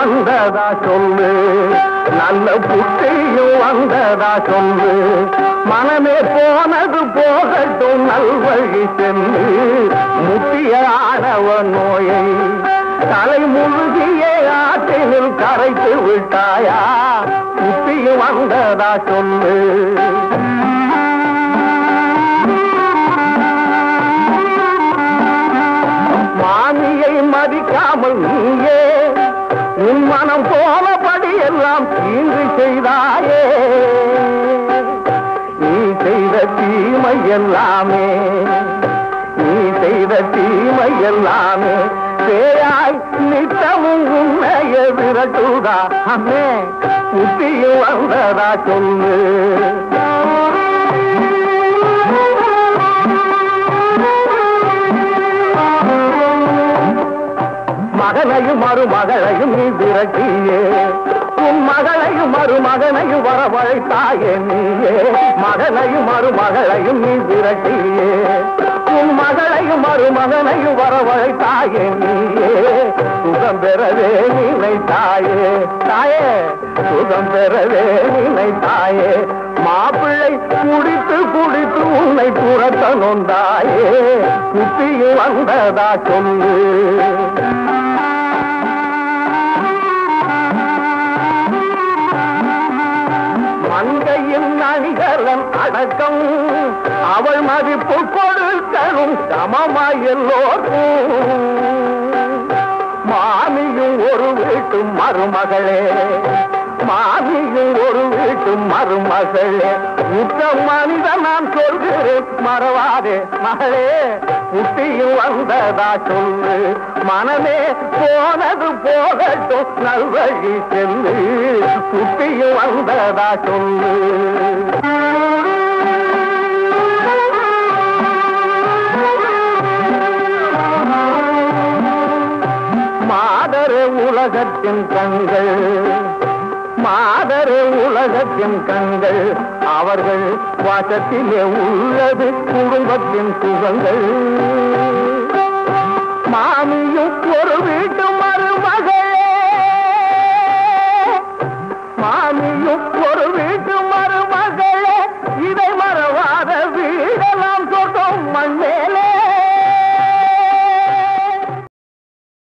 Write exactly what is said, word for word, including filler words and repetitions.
வந்ததா சொல்லு, நல்ல புத்தியும் வந்ததா சொல்லு. மனமே போனது போகட்டும் நல்வழி சென்று, முத்தியானவ நோயை தலை முழுகிய ஆற்றினில் கரைத்து விட்டாயா, புத்தியும் வந்ததா சொல்லு. மாமியை மதிக்காமல் நீயே உன் மனம் போலபடி எல்லாம் தீங்கு செய்தாயே. நீ செய்த தீமை எல்லாமே, நீ செய்த தீமை எல்லாமே பேயாய் நித்தமும் உன்னைய விரட்டுதா. அம்மே புத்தியும் வந்ததா சொல்லு. மகனையும் மருமகளையும் நீ விரட்டியே, உன் மகளையும் மருமகனையும் வரவழைத்தாயே நீயே. மகனையும் மருமகளையும் நீ விரட்டியே, உன் மகளையும் மருமகனையும் வரவழைத்தாயே நீயே. சுகம் பெறவே நினைத்தாயே தாயே, சுகம் பெறவே நினைத்தாயே. மாப்பிள்ளை குடித்து குடித்து உன்னை துரத்த நொந்தாயே, புத்தியும் வந்ததா சொல்லு. மங்கையின் அணிகலன் அடக்கம் அவள் மதிப்பு கொடுக்கணும் சமமாய் எல்லோருக்கும். மாமியும் ஒரு வீட்டு மருமகளே, மாமியும் ஒரு வீட்டு மருமகளே. உற்ற மனிதன் நான் சொல்கிறேன் மறவாதே மகளே, புத்தியும் வந்ததா சொல்லு. மனமே போனது போகட்டும் நல்வழி செல்லு, புத்தியும் வந்ததா சொல்லு. மாதரே உலகத்தின் கண்கள், மாதரே உலகத்தின் கண்கள். அவர்கள் வாசத்திலே உள்ளது குடும்பத்தின் சுகங்கள். மாமியும் ஒரு வீட்டு